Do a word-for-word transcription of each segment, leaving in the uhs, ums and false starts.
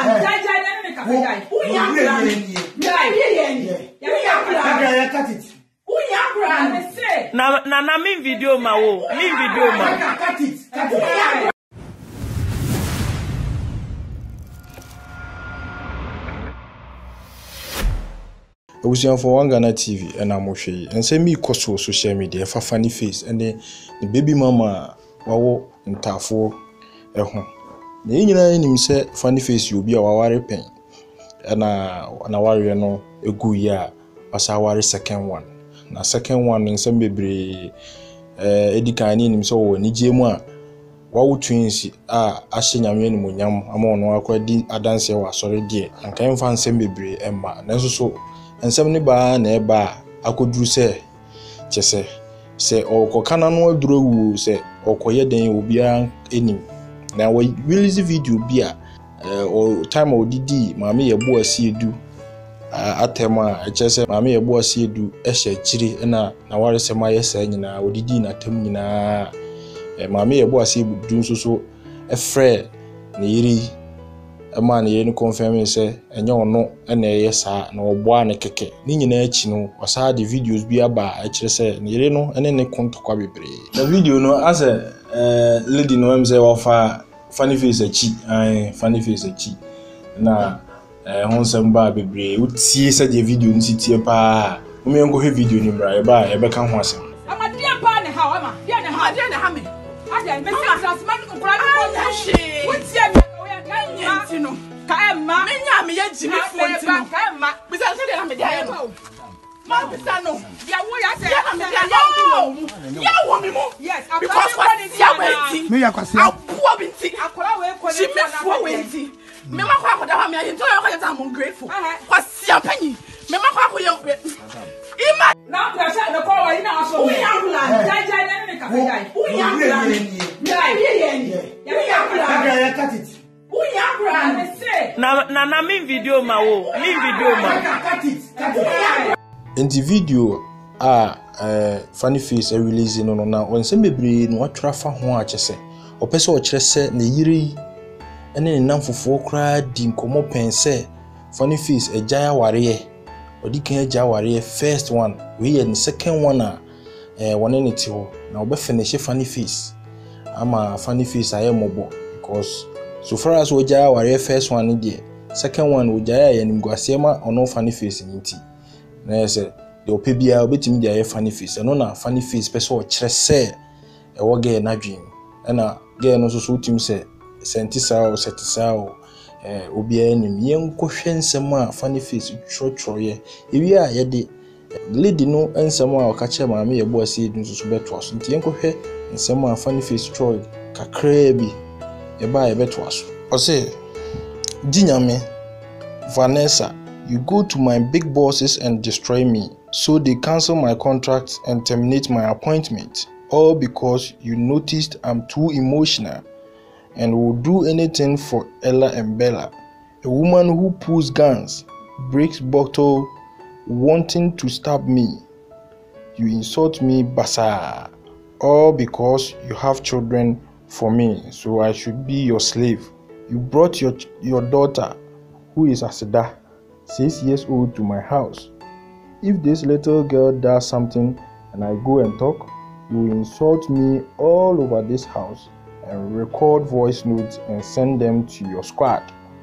Na na na min video ma wo, min video ma. Cut it, cut it. Obusian for One Ghana T V and I'm Moshe and send me cost for social media for funny face and then the baby mama wawo ntafo ehun. Na nyina nim say funny face you be a waware pen. Na na ware no egu ya asa ware second one. Na second one nsem bebre eh edikan ni nim so wo ni jemu a wawo twins a ahye nyame ni monyam ama ono akwadi adanse wa sori die anka mfa nsem bebre emma nanso so ensem ni ba na eba akoduru se chese se okokana no aduro wu se okoye den obia enim na we release video bia o time odidi maame yebo asiedu atema chese maame yebo asiedu ehye chiri na na ware se maye sa nyina odidi na tam nyina maame yebo asiedu nso so efre na yiri ema na yeni confirm say enye ono na eye sa na oboa ne keke ni nyina achi no wasa de videos bi aba a kire say na yire no ene ne kontokwa bebre the video no as a lady no am say wafa funny face achi ai funny face achi na eh honsem ba bebre utie say the video nti tie pa o me ngo he video ni bra e ba e be ka ho asem amadia pa ne ha ama dia ne ha dia ne ha me adia me say asman ko kura ni ko shi utie me no kaema menya me yaji me fonti no kaema bisa se de na me dia no ma bisa no ya wo ya se ya me dia ya wo ya wo me mo yes because what is ya wenti me ya kwase apuo binti akola we ko ni me fo wenti me ma kwa akoda ha me ayi to ya kwa ya am grateful kwase apanyi me ma kwa akoye ima na pressure no ko wa ina aso we ya kula jaja na me ka dai we ya kula ya ye ye ya ya kula ya cut it na na na min video ma wo min video ma enti video a eh funny face e release no no na onse bebre no atwa fa ho a chese opese o kire se na yiri ene ne namfofo kra di nkomo pense funny face e jaya ware odi kan eja ware first one we ye the second one a eh wone ne ti ho na obe finish funny face ama funny face aye mobo because so far as Oja ware first one there, second one Oja ya nimguasiema ono funny face nti. Na say the opebia obetimi dia funny face. No na funny face person o kire se e wo ge na dwen. Na ge no so so utim se sentisa o setisa o eh obia enim yenkohwe nsem a funny face trotro ye. Ewi a ye de lady no ensem a o ka che maame ye bo ase edu so so beto aso. Nti yenkohwe nsem a funny face troy kakra bi eba ebeto aso o say Jinyame Vanessa, you go to my big bosses and destroy me, so they cancel my contract and terminate my appointment, all because you noticed I'm too emotional and will do anything for Ella and Bella, a woman who pulls guns, breaks bottle, wanting to stab me. You insult me, basa, all because you have children for me, so I should be your slave. You brought your your daughter, who is Asida, six years old, to my house. If this little girl does something and I go and talk, you will insult me all over this house and record voice notes and send them to your squad.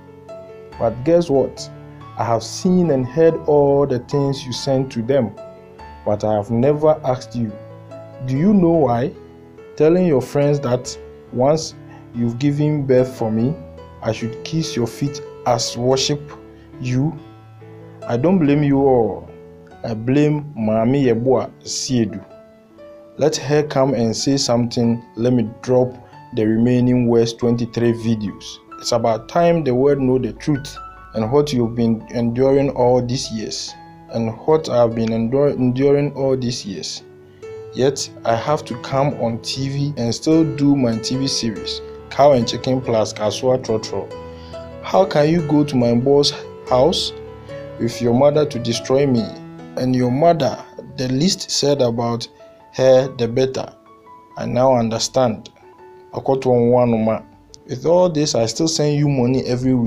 But guess what? I have seen and heard all the things you sent to them, but I have never asked you. Do you know why? Telling your friends that once you've given birth for me, I should kiss your feet as worship you. I don't blame you all. I blame Mami Yeboa Siedu. Let her come and say something. Let me drop the remaining West twenty-three videos. It's about time the world know the truth and what you've been enduring all these years and what I've been endure enduring all these years. Yet I have to come on T V and still do my T V series, Cow and Chicken Plus Kasua Trotro. How can you go to my boss' house with your mother to destroy me? And your mother, the least said about her, the better. I now understand. With all this, I still send you money every week.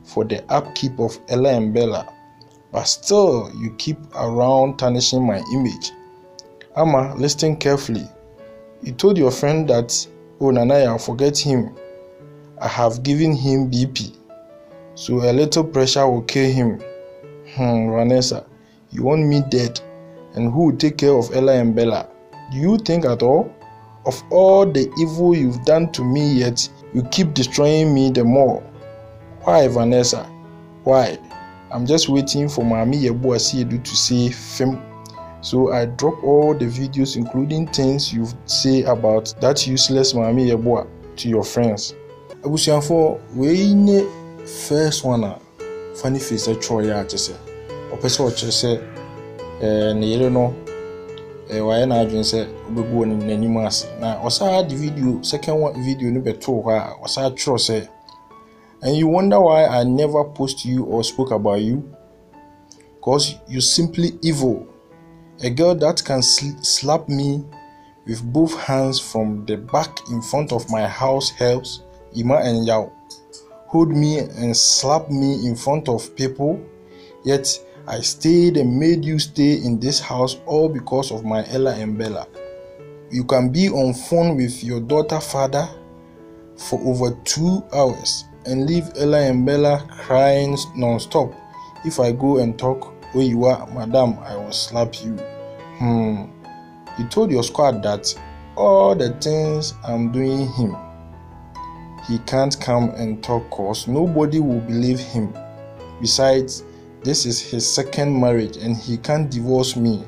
for the upkeep of Ella and Bella, but still you keep around tarnishing my image. Ama, listen carefully. You told your friend that, oh Nanaya, forget him. I have given him B P, so a little pressure will kill him. Hmm, Vanessa, you want me dead, and who will take care of Ella and Bella? Do you think at all? Of all the evil you've done to me, yet you keep destroying me the more. Why, Vanessa? Why? I'm just waiting for Mami Yeboah Asiedu to say fem. So I drop all the videos, including things you say about that useless Mami Yeboah, to your friends. Abusianfo, we ne first one funny face a choy ya chese. Opeso chese eh ne yele no eh why na adwin se obebu oni nanim ase. Na osa the video second one video no beto ha osa chro se. And you wonder why I never post you or spoke about you? Because you're simply evil. A girl that can sl slap me with both hands from the back in front of my house helps Ima and Yao. Hold me and slap me in front of people, yet I stayed and made you stay in this house all because of my Ella and Bella. You can be on phone with your daughter father for over two hours and leave Ella and Bella crying non-stop. If I go and talk where you are, madam, I will slap you. Hmm. You told your squad that all the things I'm doing him, he can't come and talk cause nobody will believe him. Besides, this is his second marriage and he can't divorce me.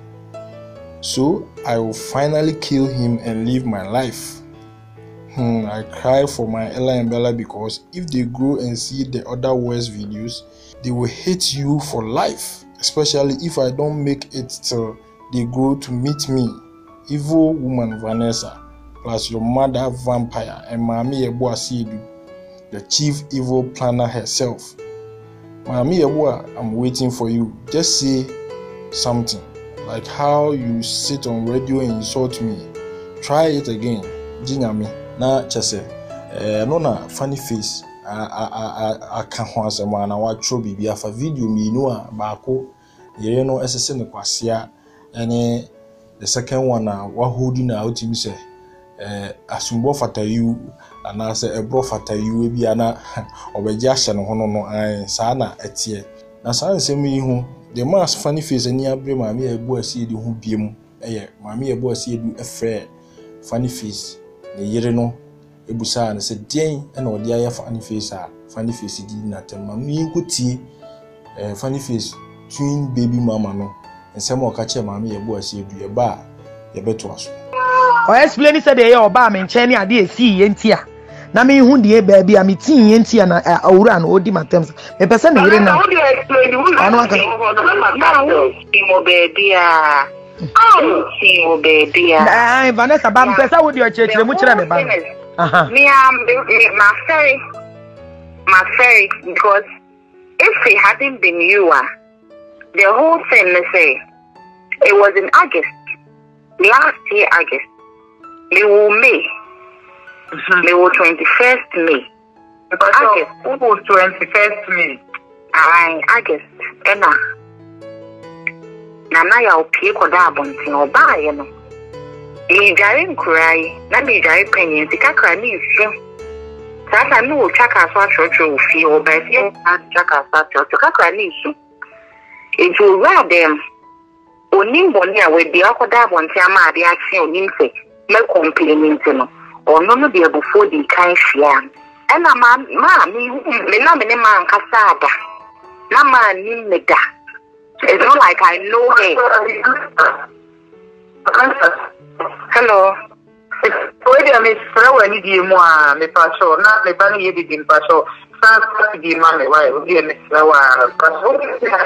So I will finally kill him and live my life. Hmm, I cry for my Ella and Bella because if they grow and see the other worst videos, they will hate you for life. Especially if I don't make it till they grow to meet me. Evil woman Vanessa, plus your mother vampire and Mami Yeboah Asiedu, the chief evil planner herself. Mami Yeboah, I'm waiting for you. Just say something. Like how you sit on radio and insult me. Try it again. Jinyami. Na chese. Eh no na funny face. A a a a ka ho asema na wa tro bibia fa video mi nu a baako yere no esese ne kwasea ene the second one na wa holding na outimi say eh asumbo fatayu ana say ebro fatayu bi ana obeji ahye no ho no an saa na etie na saa nsem yi hu the mass funny face ani abre Mami Yeboah Asiedu hu biem eye Mami Yeboah Asiedu efre funny face ne yere no ebusa na se den na odi aye funny face a funny face di na tem ma mi nkuti eh funny face twin baby mama no ensem o ka che Mami Yeboah Asiedu ye ba ye beto aso o explain say dey o ba me nche ni ade esi ye ntia na me hu de ba bia me tin ye ntia na awura na odi matem me pese na yire na anu aka mo baby a oh si mo baby a ai Vanessa ba me pese wo di o chechire mu kire me ba uh-huh. Me um my ferry my ferry because if it hadn't been you uh, the whole thing let's say it was in August last year August me will May mm-hmm. me will twenty-first May August who was twenty-first May I August ena nana ya opie koda abonti oba ye no me jare nkrai na me jare panyin sika kra ni isu sasa mi wo chaka so achocho ofi oba fi chaka so achocho kakra ni isu eju ra dem onim boni a we bi akoda abonti ama ade achi onim se me compliment no ono no de before the kan hia ena ma ma mi me na me ne ma nkasa ada na ma ni meda it's not like I know her. Hello. Wait a minute, I need you more. Me paso, not me bani yedi din paso. Sa di mame why? Odi me sawa paso.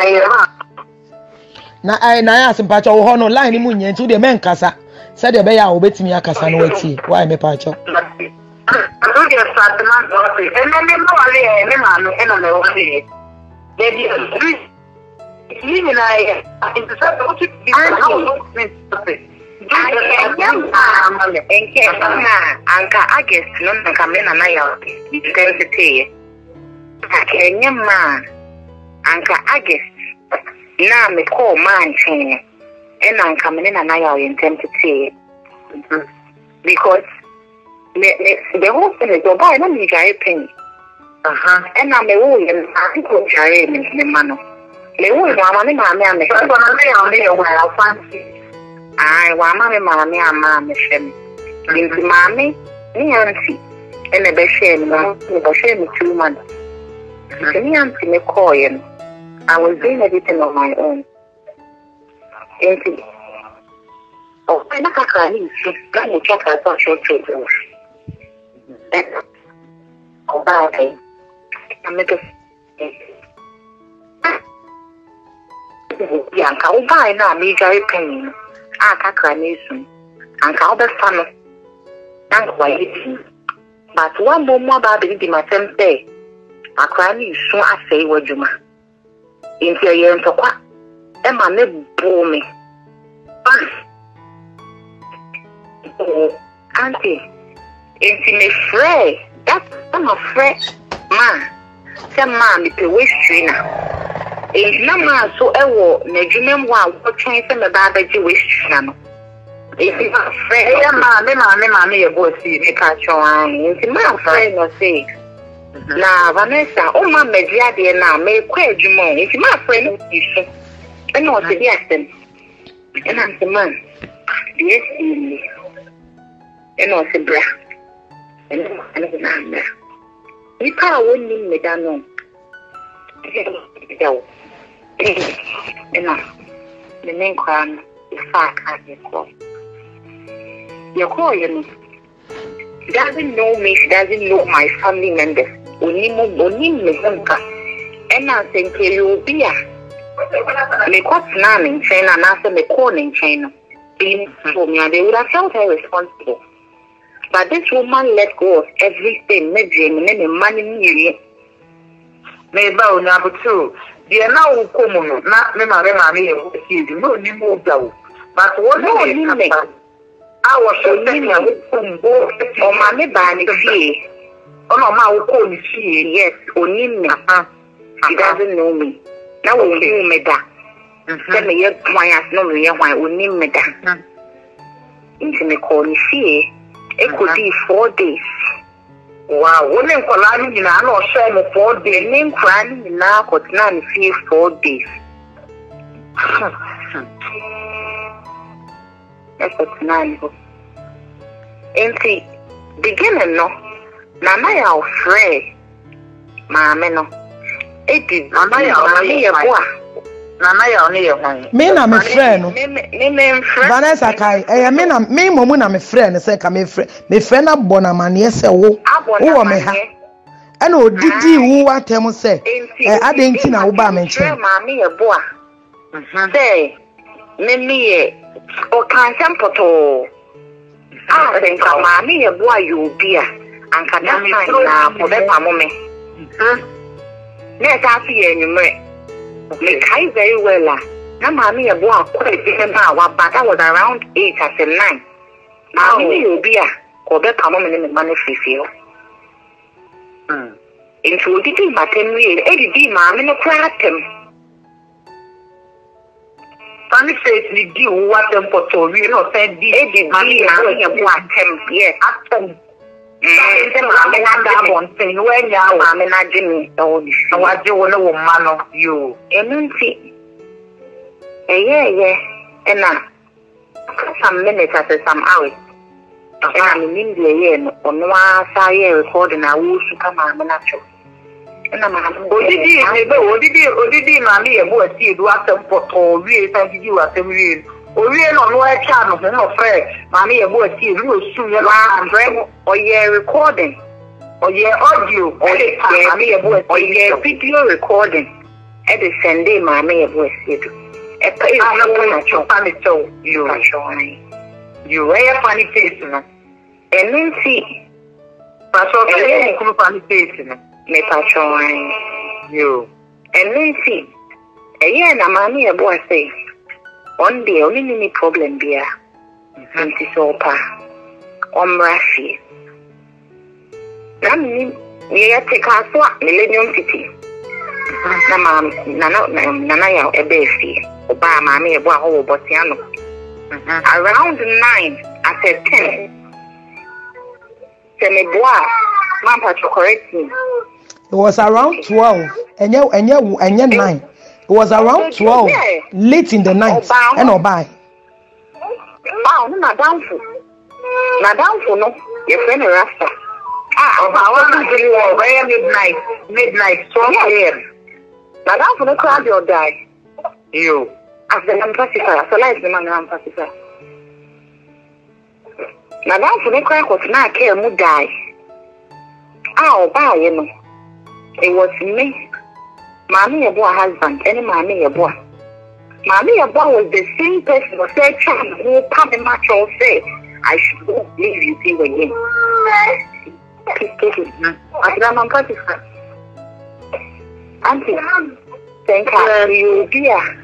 Na ai na ya simpacho wo hono line ni munye ntu de men kasa. Said de be ya obetimi akasa no wati. Why me pacho? Do the start man go say. E me me no ale e me ma no e no me wo say. Baby, you mean I in the same what you be Anka August no nka me na na ya intensity Kenya man anka August na me call man chain and anka me na na ya intend to say because me, me, the whole thing is about na me jare penny aha and na me wo ye na ko jare me me mano me wo wa ma me ma me ame so na me ya me wa fancy ai wa ma me ma me ama me shem ni ma me ni auntie and the best share me the share me two months. Me auntie me call you. I was doing everything on my own. Auntie, oh, I not can eat. Let me check out what you're doing. Oh, bye. I make a. Yeah, I'll buy now. Me very pain. I can't eat soon. And I'll be fun. Thank you. But one more more baby did my same day. I cry you soon I say what you ma. Into a year and talk. Emma never bore me. Oh, auntie, into me fray. That's I'm afraid, man. Some man is a waist trainer. It's not man so ever. Nejumem wa what trying to me baby waist trainer. If you are afraid, yeah, mammy, mammy, mammy, your boy see me catch your eye. If you are afraid, no say. Now, Vanessa, oh, my media, dear, now, make quite you more. If you are afraid, you should. I know what to be at them. And I'm the man. Yes, you know, it's a bra. And I'm not there. You can't win me, Madame. And I'm the main crown is far can't be called. Your call, you know. She doesn't know me, she doesn't know my family members. Only more, only me, and I think you be a. Me what's none in China, and after me call in China. Being for me, and they would have felt her responsible. But this woman let go of everything, me dream, and then money me. Me bow number two. Dear now, come on, not me, my mammy, you know, you move down. But what no, you make. I was so many of both or mammy banny fee. Oh, no, my call me fee, yes, only me. He doesn't know me. Now, we knew me that. Tell me, yet, why I know me, why we knew me that. Into me call me fee. It could be four days. Wow, women calling in an or shame of four days, name crying in now, but none fee four days. That's what's nine. And see, beginning no, Nana ya afraid, Mamma no. It is Nana ya boy. Nana ya only one. Me na me friend. Me me friend. Vanessa kai, eh me na me momu na me friend say ka me friend. Me friend abona mane say wo. Wo me ha. E na odidi wo atem say, eh adenti na wo ba me nche. Mama ya boy. Mhm. Say, me me o kan sempoto. Ah, then ka mami ye boy you be a anka that time na for be pa mo me. Mhm. Na ta fi enyumre. Me kai very well la. Na mami ye boy quite be na wa but that was around eight as nine. Mami you be a ko be pa mo me me mani fifio. Mm. Into didi matem we e didi mami no kratem. Funny face ni di what them for to we no say di e di mami ya what them yes atom eh dem mami na da bon thing we nya mami na jimi o di so wa je wo no wo ma no yo enunti eh yeah yeah ena some minutes as some hours ena mi nim de ye no ono asa ye recording na wo su ka mami na cho ena ma odidi me be odidi odidi mami ye bo ati edu atem poto wie san didi wa atem wie owie no no e cha no no frɛ mami ye bo ati edu no su ye la andre o ye recording o ye audio o ye mami ye bo ati o ye video recording e de sende mami ye bo ati edu e pa e no na cho pa me cho you you e funny face no enunti pa so ke ku funny face no me patron you and Nancy a year na mami a boy say one day only any problem beer Nancy sopa on rashi nami Yeah, take us what Millennium City. Nana, Nana, Nana, a baby. Oba, mammy, a boy, Botiano. Around nine, I said ten. Tell me, boy, Mama, to correct me. It was around twelve, and you, and you, and you nine. It was around twelve, late in the night, and Oba. Wow, not down for. Not down for no, your friend Rasta. Ah, I want to do you midnight, midnight, twelve a m. Now down for the crowd, you'll die. You. After the pacifier, so like the man I'm pacifier. Now down for the crowd, was not care, would die. Ah, buy you know. It was me. Mommy, a boy husband, any mommy, a boy. Mommy, a boy was the same person who said, child, who come in my child say, I should go leave you see again. I said, I'm pacifier. Auntie, thank you, dear.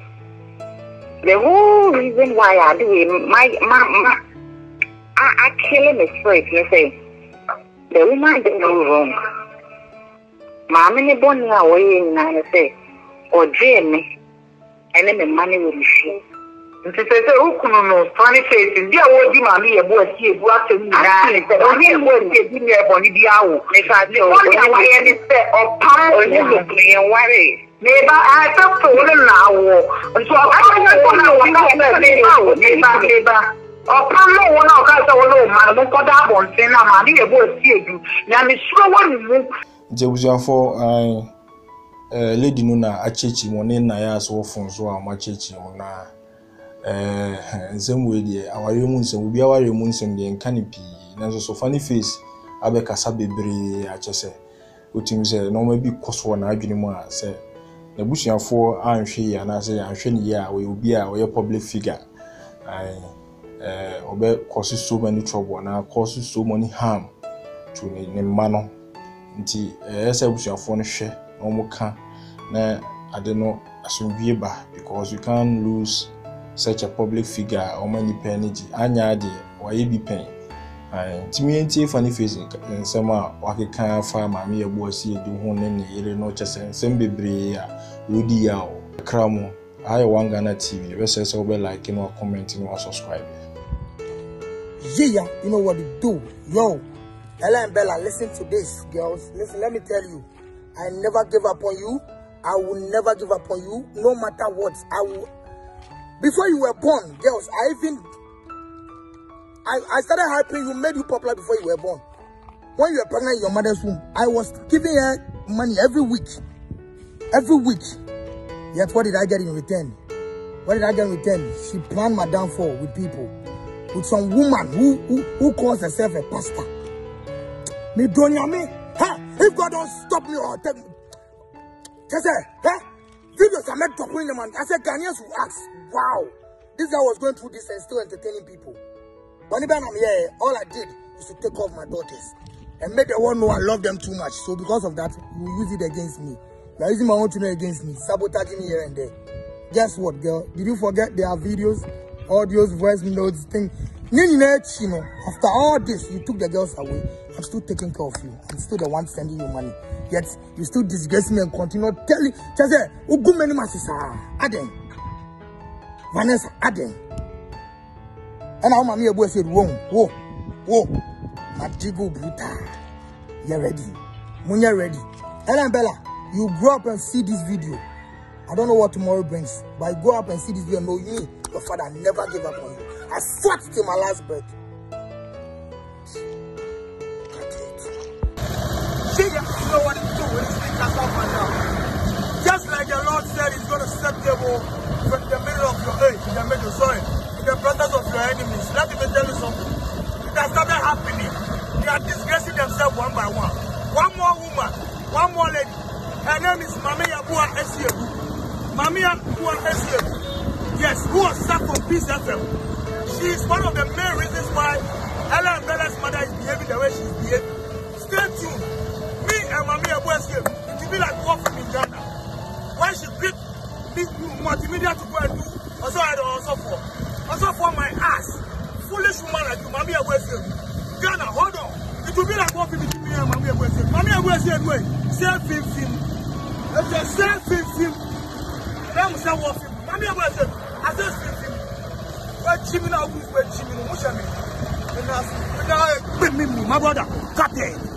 The whole reason why I do it, my, my, my, I, I kill him straight, you say, the woman did no wrong. Mamma, ni born away in I say, or Jamie, and then the money will be she. And she says, oh, no, funny face, and dear old Mammy, a boy, she brought to me. I said, oh, he won't give me a bonny diao. If I know, I any set of power, and worry. Maybe I felt so little now, and so I don't know, maybe, or come one of us all, man, don't go down on Sena, Mammy, a boy, see you. Now, Miss Rowan. Jebusia for I lady Nuna Achichi Monin Nayas or Fonsoa Machichi Mona eh same way there our remuns and we be our remuns and the canopy and so funny face Abeka Sabebre Achese Utim say no maybe cost one adwuma say the bushia for I'm she and I say I'm sure yeah we will be a public figure I eh obe causes so many trouble and causes so many harm to the man. Nti eh say busuafo no hwe no mo ka na ade no asomdwie ba because you can't lose such a public figure or many energy anya ade waye bi pen ai timi enti funny face nsema wakeka fa ma me yebo asi edi ho ne ne yere no chese nsem bebre a rodi ya o kramo ayi one Ghana T V be say say we like no comment no subscribe. Yeah, you know what to do. Yo, Ella and Bella, listen to this, girls. Listen, let me tell you. I never give up on you. I will never give up on you, no matter what. I will. Before you were born, girls, I even... I, I started helping you, made you popular before you were born. When you were pregnant in your mother's womb, I was giving her money every week. Every week. Yet what did I get in return? What did I get in return? She planned my downfall with people. With some woman who, who, who calls herself a pastor. Me don't you me? Huh? If God don't stop me or take me. Just say, huh? Videos are meant to bring them on. I said, Ghanaians will ask, wow, this guy was going through this and still entertaining people. But when I'm here, all I did is to take off my daughters and make the world know I love them too much. So because of that, you will use it against me. You are using my own children against me, sabotaging me here and there. Guess what, girl? Did you forget there are videos, audios, voice notes, thing? After all this, you took the girls away. I'm still taking care of you. I'm still the one sending you money. Yet, you still disgrace me and continue telling. Just say, Ugu many masses are Aden. Vanessa Aden. And now, mommy, boy said, whoa, whoa, whoa. Madigo Bruta. You're ready. When you're ready. Ella and Bella, you grow up and see this video. I don't know what tomorrow brings, but I grow up and see this video and know you, your father, never gave up on you. I fought till my last breath. See, you know what to do when this thing comes up and down. Just like the Lord said, He's going to set them in the middle of your age, in the middle, sorry, in the presence of your enemies. Let me tell you something. It has started happening. They are disgracing themselves one by one. One more woman, one more lady. Her name is Mami Abua Esiebu. Mami Abua Esiebu. Yes, who was sacked from Peace F M. She is one of the main reasons why Ella and Bella's mother is behaving the way she is behaving. Stay tuned. Me and Mami Abua Esiebu, it will be like walking in Ghana. When she picked this multimedia to go and do, also I don't also for. Also for my ass. Foolish woman like you, Mami Abua Esiebu. Ghana, hold on. It will be like one fifty million. Mommy, I'm going to say, Mommy, I'm going to say, anyway, say fifteen. If they say fifteen, then we say one fifty. Mommy, I'm going to say, I say fifteen. We're Jimmy now, we're Jimmy, we're Jimmy. And now, my brother, cut it.